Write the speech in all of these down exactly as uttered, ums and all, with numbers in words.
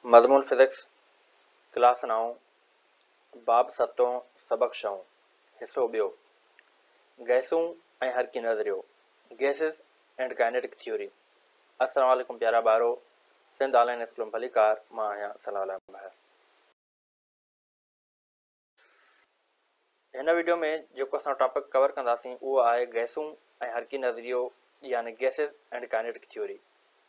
मज़मून physics class नौ बाब सतों सबक छहों हिस्सो ॿियो गैसूं ऐं हरकी नज़रियो गैसिस एंड काइनेटिक थ्योरी। अस्सलाम वालेकुम प्यारा ॿारो, सिंध ऑनलाइन स्कूल में भलीकार मां आहियां सलाह ॿाहिरि। हिन वीडियो में जेको असां टॉपिक कवर कंदासीं उहो आहे गैसूं ऐं हरकी नज़रियो यानी गैसिस एंड काइनेटिक थ्योरी।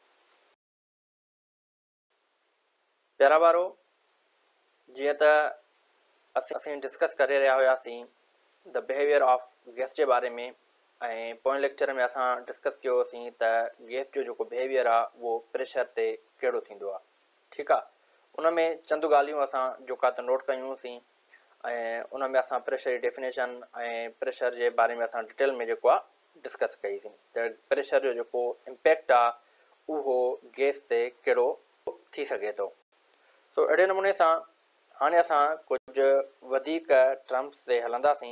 प्यारा ॿारो, जीअं त असीं डिस्कस करे रहिया हुआसीं द बिहेवियर ऑफ गैस जे बारे में, ऐं पोएं लेक्चर में असां डिस्कस कयोसीं त गैस जो जेको बिहेवियर आहे उहो प्रेशर ते कहिड़ो थींदो आहे। ठीकु आहे, उन में चंद ॻाल्हियूं असां जेका त नोट कयूंसीं ऐं उन में असां प्रेशर जी डेफिनेशन ऐं प्रेशर जे बारे में असां डिटेल में जेको आहे डिस्कस कईसीं त प्रेशर जो जेको इम्पैक्ट आहे उहो गैस ते कहिड़ो थी सघे थो। सो अहिड़े नमूने सां हाणे असां कुझु वधीक टर्म्स ते हलंदासीं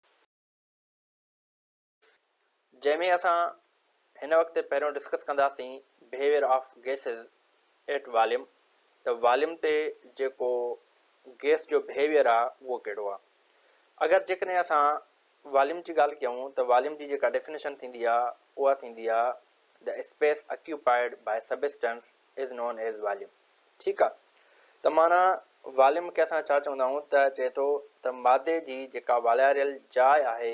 जंहिंमें असां हिन वक़्तु पहिरियों डिस्कस कंदासीं behaviour of gases at volume. त वॉल्यूम ते जेको गैस जो बिहेवियर आहे उहो कहिड़ो आहे। अगरि जेकॾहिं असां वॉल्यूम जी ॻाल्हि कयूं त वॉल्यूम जी जेका डेफिनेशन थींदी आहे उहा थींदी आहे the space occupied by substance is known as volume. ठीकु आहे, त माना वॉल्यूम खे असां छा चवंदा आहियूं त चए थो त मादे जी जेका वालारियल जाइ आहे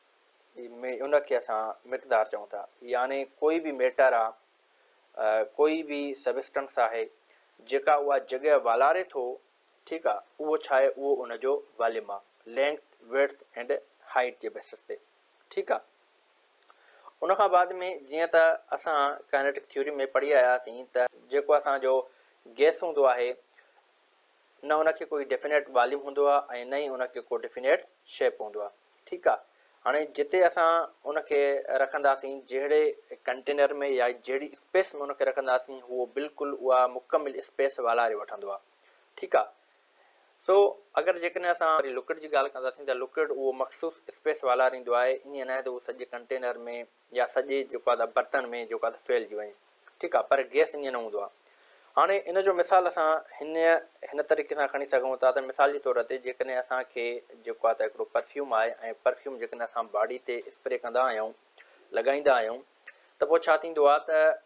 उनखे असां मिक़दार चऊं था, यानी कोई बि मैटर आहे, कोई बि सबस्टेंस आहे जेका उहा जॻह वालारे थो, ठीकु आहे, उहो छा आहे, उहो उनजो वॉल्यूम आहे, लेंथ विड्थ एंड हाइट जे बेसिस ते। ठीकु आहे, उनखां बाद में जीअं त असां काइनेटिक थ्योरी में पढ़ी आयासीं त जेको असांजो गैस हूंदो आहे न उनखे कोई डेफिनेट वॉल्यूम हूंदो आहे ऐं न ई उनखे को डेफिनेट शेप हूंदो आहे। ठीकु आहे, हाणे जिते असां उनखे रखंदासीं जहिड़े कंटेनर में या जहिड़ी स्पेस में उनखे रखंदासीं उहो बिल्कुलु उहा मुकमिल स्पेस वालारे वठंदो आहे। ठीकु आहे, सो अगरि जेकॾहिं असां वरी लिक्विड जी ॻाल्हि कंदासीं त लिक्विड उहो मख़सूस स्पेस वालारींदो आहे, ईअं न आहे त उहो सॼे कंटेनर में या सॼे जेको आहे बर्तन में जेको आहे फैलिजी वञे। ठीकु आहे, पर गैस ईअं न हूंदो आहे। हाणे इन जो मिसाल असां हिन हिन तरीक़े सां खणी सघूं था त मिसाल जे तौर ते जेकॾहिं असांखे जेको आहे त हिकिड़ो परफ्यूम आहे ऐं परफ्यूम जेकॾहिं असां बॉडी ते स्प्रे कंदा आहियूं, लॻाईंदा आहियूं, त पोइ छा थींदो आहे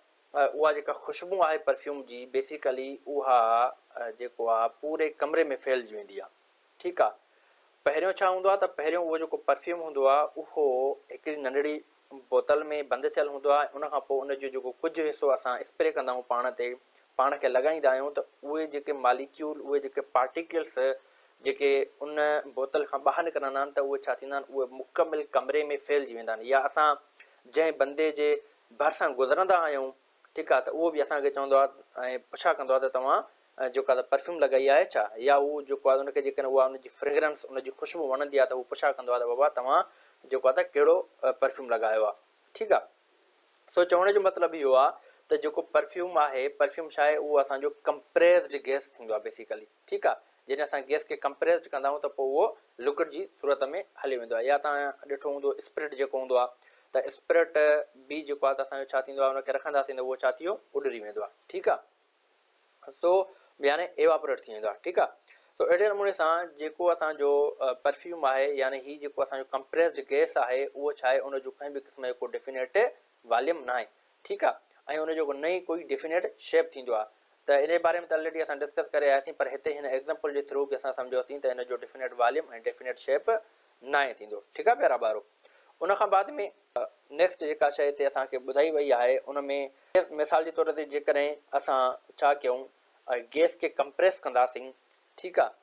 त उहा जेका ख़ुशबू आहे परफ्यूम जी बेसिकली उहा जेको आहे पूरे कमरे में फैलिजी वेंदी आहे। ठीकु आहे, पहिरियों छा हूंदो आहे त पहिरियों उहो जेको परफ्यूम हूंदो आहे उहो हिकिड़ी नंढड़ी बोतल में बंदि थियल हूंदो आहे। उनखां पोइ उनजो जेको कुझु हिसो असां स्प्रे कंदा आहियूं पाण ते, पाण खे लॻाईंदा आहियूं, त उहे जेके मालिक्यूल, उहे जेके पार्टिकल्स जेके उन बोतल खां ॿाहिरि निकिरंदा आहिनि त उहे छा थींदा आहिनि, उहे मुकमिल कमरे में फैलिजी वेंदा आहिनि। या असां जंहिं बंदे जे भरिसां गुज़रंदा आहियूं, ठीकु आहे, त उहो बि असांखे चवंदो आहे ऐं पुछा कंदो आहे त तव्हां जेको आहे परफ्यूम लॻाई आहे छा, या उहो जेको आहे उनखे जेकॾहिं उहा उनजी फ्रेग्रेंस, उनजी ख़ुशबू वणंदी आहे त उहो पुछा कंदो आहे त बाबा तव्हां जेको आहे त कहिड़ो परफ्यूम लॻायो आहे। ठीकु आहे, सो चवण जो मतिलबु इहो आहे त जेको परफ्यूम आहे, परफ्यूम छा आहे, उहो असांजो कंप्रेस्ड गैस थींदो आहे बेसिकली। ठीकु आहे, जॾहिं असां गैस खे कंप्रेस्ड कंदा आहियूं त पोइ उहो लिक्विड जी सूरत में हली वेंदो आहे। या तव्हां ॾिठो हूंदो स्प्रिट जेको हूंदो आहे, त स्प्रिट बि जेको आहे त असांजो छा थींदो आहे, उनखे रखंदासीं त उहो छा थी वियो, उॾरी वेंदो आहे। ठीकु आहे, सो यानी एवापोरेट थी वेंदो आहे। ठीकु आहे, सो अहिड़े नमूने सां जेको असांजो परफ्यूम आहे यानी हीउ जेको असांजो कंप्रेस्ड गैस आहे उहो छा आहे, उनजो कंहिं बि क़िस्म जो को डेफिनेट वॉल्यूम न आहे। ठीकु आहे, ऐं उनजो न ई कोई डेफिनेट शेप थींदो आहे। त इन बारे में त ऑलरेडी असां डिस्कस करे आयासीं, पर हिते हिन एग्ज़ाम्पल जे थ्रू बि असां सम्झोसीं त हिन जो डेफिनेट वॉल्यूम ऐं डेफिनेट शेप न आहे थींदो। ठीकु आहे प्यारा ॿारो, उनखां बाद में नेक्स्ट जेका शइ हिते असांखे ॿुधाई वई आहे उन में मिसाल जे तौर ते जेकॾहिं असां छा कयूं, गैस खे कंप्रेस कंदासीं, ठीकु आहे,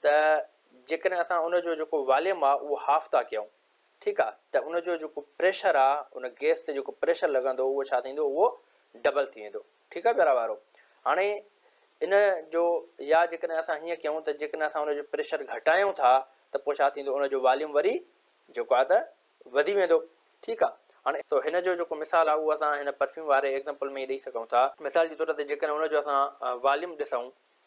त जेकॾहिं असां उनजो जेको वॉल्यूम आहे उहो हाफ था कयूं, ठीकु आहे, त उनजो जेको प्रेशर आहे, उन गैस ते जेको प्रेशर लॻंदो उहो छा थींदो, उहो डबल थी वेंदो। ठीकु आहे प्यारा ॿारो, हाणे इन जो या जेकॾहिं असां हीअं कयूं त जेकॾहिं असां उनजो प्रेशर घटायूं था त पोइ छा थींदो, उनजो वॉल्यूम वरी जेको आहे त वधी वेंदो। ठीकु आहे, हाणे तो हिन जो जेको मिसाल आहे उहो असां हिन परफ्यूम वारे एग्ज़ाम्पल में ॾेई सघूं था। मिसाल जे तौर ते जेकॾहिं उनजो असां वॉल्यूम ॾिसूं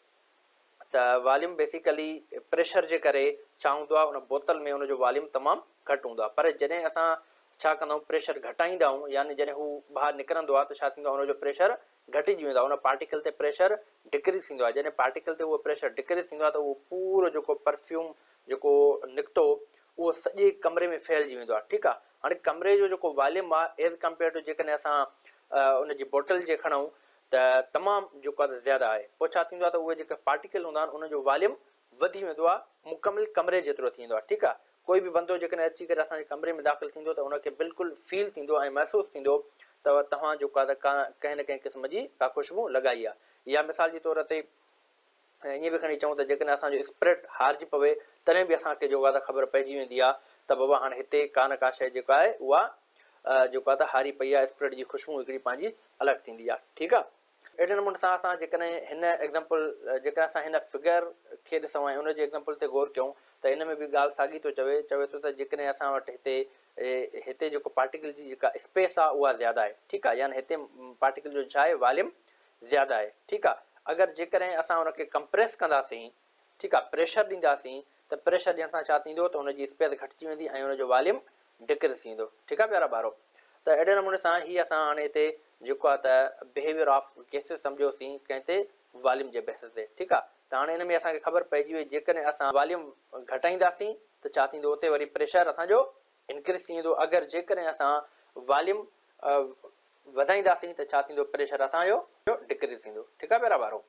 त वॉल्यूम बेसिकली प्रेशर जे करे छा हूंदो आहे, उन बोतल में उनजो वॉल्यूम तमामु घटि हूंदो आहे। पर जॾहिं असां छा कंदा आहियूं, प्रेशर घटाईंदा आहियूं, यानी जॾहिं हू ॿाहिरि निकिरंदो आहे त छा थींदो आहे, उनजो प्रेशर घटिजी वेंदो आहे, उन पार्टिकल ते प्रेशर डिक्रीज़ थींदो आहे। जॾहिं पार्टिकल ते उहो प्रेशर डिक्रीज़ थींदो आहे त उहो पूरो जेको परफ्यूम जेको निकितो उहो सॼे कमरे में फैलिजी वेंदो आहे। ठीकु आहे, हाणे कमरे जो जेको वॉल्यूम आहे एज़ कंपेयर टू जेकॾहिं असां उनजी बोटल जे खणूं त तमामु जेको आहे ज़्यादा आहे। पोइ छा थींदो आहे त उहे जेके पार्टिकल हूंदा आहिनि उनजो वॉल्यूम वधी वेंदो आहे, मुकमिल कमरे जेतिरो थी वेंदो आहे। ठीकु आहे, कोई बि बंदो जेकॾहिं अची करे असांजे कमरे में दाख़िल थींदो त उनखे बिल्कुलु फील थींदो ऐं महसूसु थींदो त तव्हां जेको आहे त का कंहिं न कंहिं क़िस्म जी का ख़ुशबू लॻाई आहे। या मिसाल जे तौर ते ईअं बि खणी चऊं त जेकॾहिं असांजो स्प्रेड हारिजी पवे तॾहिं बि असांखे जेको आहे त ख़बर पइजी वेंदी आहे त बाबा हाणे हिते का न का शइ जेका आहे उहा जेको आहे त हारी पई आहे, स्प्रेड जी ख़ुशबू हिकिड़ी पंहिंजी अलॻि थींदी आहे। ठीकु आहे, अहिड़े नमूने सां असां जेकॾहिं हिन एग्ज़ाम्पल जेकॾहिं असां हिन फिगर खे ॾिसूं ऐं उनजे एग्ज़ाम्पल ते गौर कयूं त हिन में बि ॻाल्हि साॻी थो चवे चवे थो त जेकॾहिं असां वटि हिते हिते जेको पार्टिकल जी जेका स्पेस आहे उहा ज़्यादा आहे। ठीकु आहे, यानी हिते पार्टिकल जो छा आहे वॉल्यूम ज़्यादा आहे। ठीकु आहे, अगरि जेकॾहिं असां हुनखे कंप्रेस कंदासीं, ठीकु आहे, प्रेशर ॾींदासीं त प्रेशर ॾियण सां छा थींदो त हुनजी स्पेस घटिजी वेंदी ऐं हुनजो वॉल्यूम डिक्रीज़ थींदो। ठीकु आहे प्यारा ॿारो, त अहिड़े नमूने सां ही असां हाणे हिते जेको आहे त बिहेवियर ऑफ गैसेस सम्झोसीं कंहिं ते वॉल्यूम जे बेसिस ते। ठीकु आहे, त हाणे हिन में असांखे ख़बर पइजी वई जेकॾहिं असां वॉल्यूम घटाईंदासीं त छा थींदो, उते वरी प्रेशर असांजो इंक्रीज़ थी वेंदो। अगरि जेकॾहिं असां वॉल्यूम वधाईंदासीं त छा थींदो, प्रेशर असांजो डिक्रीज़ थींदो। ठीकु आहे प्यारा ॿारो,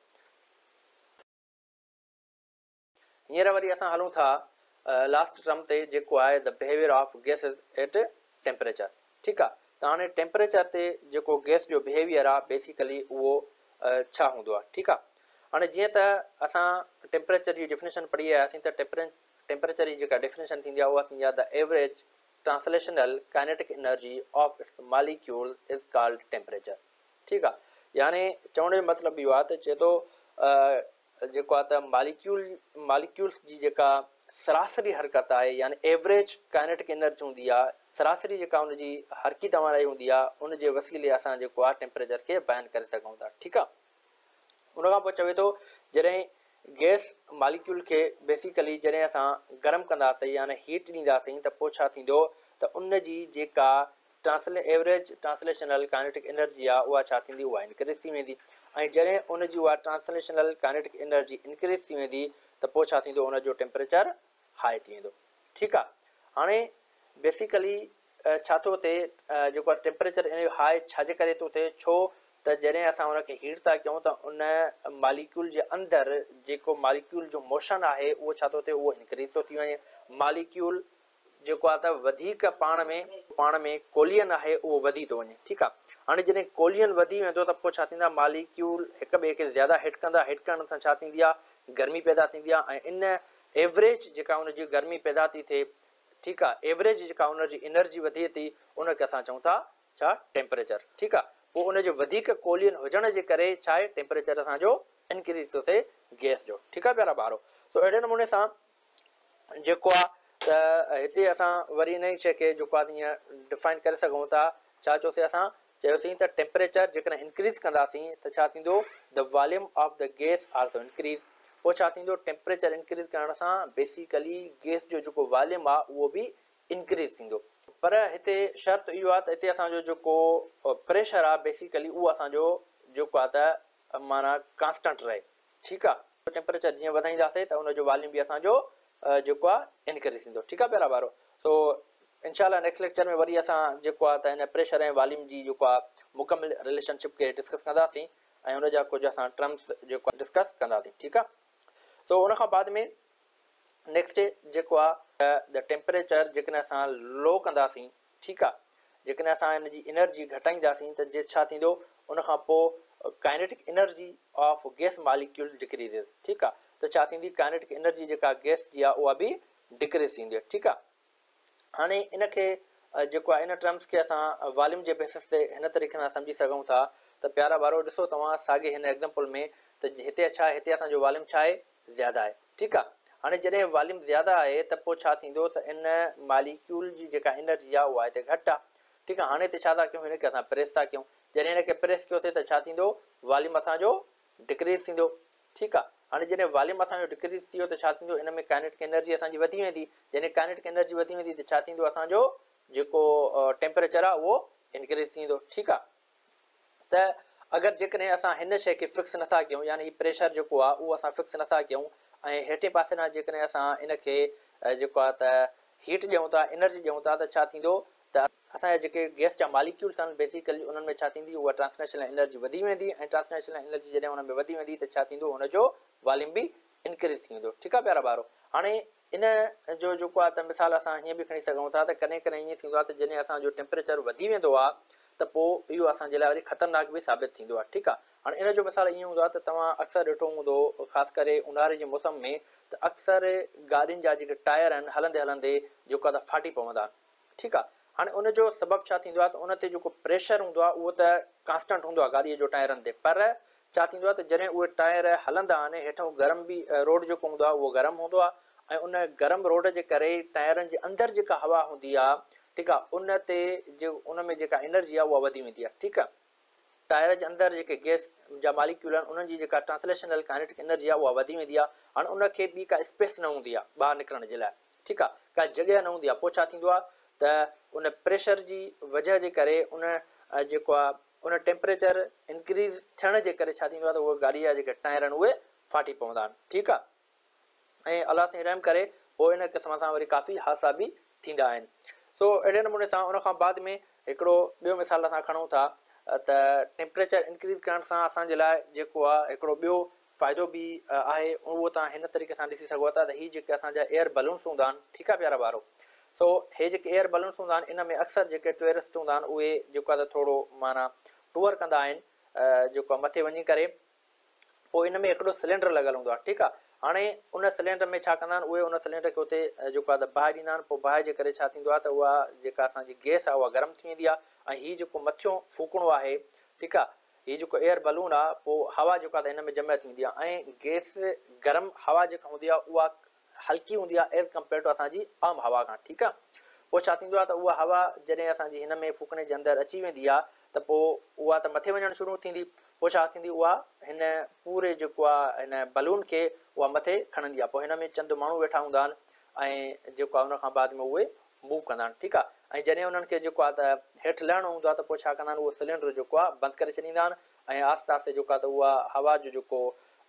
हींअर वरी असां हलूं था लास्ट टर्म ते जेको आहे the behaviour of gases at temperature. ठीकु आहे, त हाणे टेम्परेचर ते जेको गैस जो बिहेवियर आहे बेसिकली उहो छा हूंदो आहे। ठीकु आहे, हाणे जीअं त असां टेम्परेचर जी डेफिनेशन पढ़ी आयासीं त टेम्परे टेम्परेचर जी जेका डेफिनेशन थींदी आहे उहा थींदी आहे the average translational kinetic energy of its molecule is called temperature. ठीकु आहे, यानी चवण जो मतिलबु इहो आहे त चए थो जेको आहे त मॉलिक्यूल मॉलिक्यूल्स जी जेका सरासरी हरकत आहे यानी एवरेज काइनेटिक एनर्जी हूंदी आहे, सरासरी जेका हुनजी हरकी तवानाई हूंदी आहे उनजे वसीले असां जेको आहे टेम्परेचर खे बयानु करे सघूं था। ठीकु आहे, उन खां पोइ चवे थो जॾहिं गैस मॉलिक्यूल खे बेसिकली जॾहिं असां गरम कंदासीं यानी हीट ॾींदासीं त पोइ छा थींदो त उनजी जेका ट्रांसले एवरेज ट्रांसलेशनल काइनेटिक एनर्जी आहे उहा छा थींदी, उहा इंक्रीज़ थी वेंदी। ऐं जॾहिं उनजी उहा ट्रांसलेशनल काइनेटिक एनर्जी इंक्रीज़ थी वेंदी त पोइ छा थींदो, उनजो टेम्परेचर हाई थी वेंदो। ठीकु आहे, हाणे बेसिकली छा थो थिए जेको आहे टेम्परेचर इन जो हाई छाजे करे थो थिए, छो त जॾहिं असां उनखे हीट था कयूं त उन मॉलिक्यूल जे अंदरि जेको मॉलिक्यूल जो मोशन आहे उहो छा थो थिए, उहो इंक्रीज़ थो थी वञे। मॉलिक्यूल जेको आहे त वधीक पाण में पाण में कोलियन आहे उहो वधी थो वञे। ठीकु आहे, हाणे जॾहिं कोलियन वधी वेंदो त पोइ छा थींदा, मॉलिक्यूल हिक ॿिए खे ज़्यादा हिट कंदा, हिट करण सां छा थींदी आहे, गर्मी पैदा थींदी आहे ऐं इन एवरेज जेका हुनजी गर्मी पैदा थी थिए, ठीकु आहे, एवरेज जेका हुनजी एनर्जी वधे थी उनखे असां चऊं था छा, टेम्परेचर। ठीकु आहे, पोइ उनजो वधीक कोलियन हुजण जे करे छा आहे, टेम्परेचर असांजो इंक्रीज़ थो थिए गैस जो। ठीकु आहे प्यारा ॿारो, त अहिड़े नमूने सां जेको आहे त हिते असां वरी इन ई शइ खे जेको आहे हीअं डिफाइन करे सघूं था। छा चयोसीं असां, चयोसीं त टेम्परेचर जेकॾहिं इंक्रीज़ कंदासीं त छा थींदो, the volume of the gas also increase. पोइ छा थींदो, टेम्परेचर इंक्रीज़ करण सां बेसिकली गैस जो जेको वॉल्यूम आहे उहो बि इंक्रीज़ थींदो। पर हिते शर्त इहो आहे त हिते असांजो जेको प्रेशर आहे बेसिकली उहो असांजो जेको आहे त माना कांस्टेंट रहे। ठीकु आहे, टेम्परेचर जीअं वधाईंदासीं त उनजो वॉल्यूम बि असांजो जेको आहे इंक्रीज़ थींदो। ठीकु आहे प्यारा ॿारो, सो इनशाला नेक्स्ट लेक्चर में वरी असां जेको आहे त हिन प्रेशर ऐं वॉल्यूम जी जेको आहे मुकमिल रिलेशनशिप खे डिस्कस कंदासीं ऐं हुनजा कुझु असां टर्म्स जेको आहे डिस्कस कंदासीं। ठीकु आहे, सो उन खां बाद में नेक्स्ट जेको आहे द टेम्परेचर जेकॾहिं असां लो कंदासीं, ठीकु आहे, जेकॾहिं असां हिनजी एनर्जी घटाईंदासीं त जे छा थींदो, उन खां पोइ kinetic energy of gas molecule decrease. ठीकु आहे, त छा थींदी, काइनेटिक एनर्जी जेका गैस जी आहे उहा बि डिक्रीज़ थींदी। ठीकु आहे, हाणे इनखे जेको आहे इन टर्म्स खे असां वॉल्यूम जे बेसिस ते हिन तरीक़े सां सम्झी सघूं था त प्यारा ॿारो ॾिसो तव्हां साॻे हिन एग्ज़ाम्पल में त हिते छा आहे, हिते असांजो वॉल्यूम छा आहे, ज़्यादा आहे। ठीकु आहे, हाणे जॾहिं वॉल्यूम ज़्यादा आहे त पोइ छा थींदो त इन मॉलिक्यूल जी जेका एनर्जी आहे उहा हिते घटि आहे। ठीकु आहे, हाणे हिते छा था कयूं, हिनखे असां प्रेस था कयूं, जॾहिं हिनखे प्रेस कयोसीं त छा थींदो, वॉल्यूम असांजो डिक्रीज़ थींदो। ठीकु आहे, हाणे जॾहिं वॉल्यूम असांजो डिक्रीज़ थी वियो त छा थींदो, इन में काइनेटिक एनर्जी असांजी वधी वेंदी। जॾहिं काइनेटिक एनर्जी वधी वेंदी त छा थींदो, असांजो जेको टेम्परेचर आहे उहो इंक्रीज़ थींदो। ठीकु आहे, त अगरि जेकॾहिं असां हिन शइ खे फिक्स नथा कयूं, यानी ही प्रेशर जेको आहे उहो असां फिक्स नथा कयूं ऐं हेठे पासे खां जेकॾहिं असां इन खे जेको आहे त हीट ॾियूं था, एनर्जी ॾियूं था, त छा थींदो त असांजा जेके गैस जा मालिक्यूल्स आहिनि बेसिकली उन्हनि में छा थींदी, उहा ट्रांसलेशनल एनर्जी वधी वेंदी ऐं ट्रांसलेशनल एनर्जी जॾहिं उन में वधी वेंदी त छा थींदो, हुनजो वॉल्यूम बि इंक्रीज़ थी वेंदो। ठीकु आहे प्यारा ॿारो। हाणे इन जो जेको आहे त मिसाल असां हीअं बि खणी सघूं था त कॾहिं कॾहिं ईअं थींदो आहे त जॾहिं असांजो टेम्परेचर वधी वेंदो आहे त पोइ इहो असांजे लाइ वरी ख़तरनाक बि साबित थींदो आहे। ठीकु आहे। हाणे इन जो मिसाल ईअं हूंदो आहे त तव्हां अक्सर ॾिठो हूंदो ख़ासि करे ऊन्हारे जे मौसम में त अक्सर गाॾियुनि जा जेके टायर आहिनि हलंदे हलंदे जेको आहे त फाटी पवंदा आहिनि। ठीकु आहे। हाणे उनजो सबबु छा थींदो आहे त उन ते जेको प्रेशर हूंदो आहे उहो त कांस्टेंट हूंदो आहे गाॾीअ जो टायरनि ते, पर छा थींदो आहे त जॾहिं उहे टायर हलंदा आहिनि हेठां गरम बि रोड जेको हूंदो आहे उहो गरम हूंदो आहे ऐं उन गरम रोड जे करे टायरनि जे अंदरि जेका हवा हूंदी आहे, ठीकु आहे, उन ते जो उन में जेका एनर्जी आहे उहा वधी वेंदी आहे। ठीकु आहे। टायर जे अंदरि जेके गैस जा मालिक्यूल आहिनि उन्हनि जी जेका ट्रांसलेशनल काइनेटिक एनर्जी आहे उहा वधी वेंदी आहे। हाणे उनखे ॿी का स्पेस न हूंदी आहे ॿाहिरि निकिरण जे लाइ। ठीकु आहे। का जॻह न हूंदी आहे। पोइ छा थींदो आहे त उन प्रेशर जी वजह जे करे उन जेको आहे उन टेम्परेचर इंक्रीज़ थियण जे करे छा थींदो आहे त उहे गाॾीअ जा जेके टायर आहिनि उहे फाटी पवंदा आहिनि। ठीकु आहे। ऐं अलाह साईं रहम करे पोइ इन क़िस्म सां वरी काफ़ी हादसा बि थींदा आहिनि। सो अहिड़े नमूने सां उन खां बाद में हिकिड़ो ॿियो मिसाल असां खणूं था त टेम्परेचर इंक्रीज़ करण सां असांजे लाइ जेको आहे हिकिड़ो ॿियो फ़ाइदो बि आहे, उहो तव्हां हिन तरीक़े सां ॾिसी सघो था त हीअ जेके असांजा एयर बलून्स हूंदा आहिनि, ठीकु आहे प्यारा ॿारो। सो हे जेके एयर बलून्स हूंदा आहिनि इन में अक्सर जेके टूरिस्ट हूंदा आहिनि उहे जेको आहे त थोरो माना टूअर कंदा आहिनि जेको आहे मथे वञी करे, पोइ इन में हिकिड़ो सिलेंडर लॻल हूंदो आहे। ठीकु आहे। हाणे उन सिलेंडर में छा कंदा आहिनि उहे उन सिलेंडर खे उते जेको आहे त बाहि ॾींदा आहिनि। पोइ बाहि जे करे छा थींदो आहे त उहा जेका असांजी गैस आहे उहा गरम थी वेंदी आहे ऐं हीअ जेको मथियों फूकणो आहे, ठीकु आहे, हीअ जेको एयर बलून आहे पोइ हवा जेका आहे त हिन में जमा थी वेंदी आहे ऐं गैस गरम हवा जेका हूंदी आहे उहा हल्की हूंदी आहे एज़ कम्पेयर टू असांजी आम हवा खां। ठीकु आहे। पोइ छा थींदो आहे त उहा हवा जॾहिं असांजी हिन में फूकणे जे अंदरि अची वेंदी आहे त पोइ उहा त मथे वञणु शुरू थींदी। पोइ छा थींदी, उहा हिन पूरे जेको आहे हिन बलून खे उहा मथे खणंदी आहे। पोइ हिन में चंद माण्हू वेठा हूंदा आहिनि ऐं जेको आहे उन खां बाद में उहे मूव कंदा आहिनि। ठीकु आहे। ऐं जॾहिं उन्हनि खे जेको आहे त हेठि लहिणो हूंदो आहे त पोइ छा कंदा आहिनि, उहो सिलेंडर जेको आहे बंदि करे छॾींदा आहिनि ऐं आस्ते आस्ते जेको आहे त उहा हवा जो जेको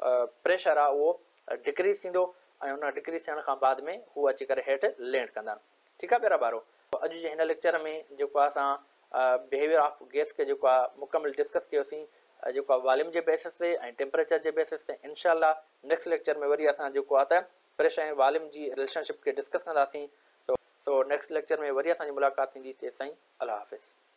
प्रेशर आहे उहो डिक्रीज़ थींदो ऐं उन डिक्रीज़ थियण खां बाद में हू अची करे हेठि लैंड कंदा आहिनि। ठीकु आहे प्यारा ॿारो। अॼु जे हिन लेक्चर में जेको आहे असां बिहेवियर ऑफ गैस खे जेको आहे मुकमल डिस्कस कयोसीं जेको आहे वॉल्यूम जे बेसिस ते ऐं टेम्परेचर जे बेसिस ते। इंशाअल्लाह नेक्स्ट लेक्चर में वरी असां जेको आहे त प्रेशर ऐं वॉल्यूम जी रिलेशनशिप खे डिस्कस कंदासीं। सो सो नेक्स्ट लेक्चर में वरी असांजी मुलाक़ात थींदी। तेसिताईं अल्लाह हाफ़िज़।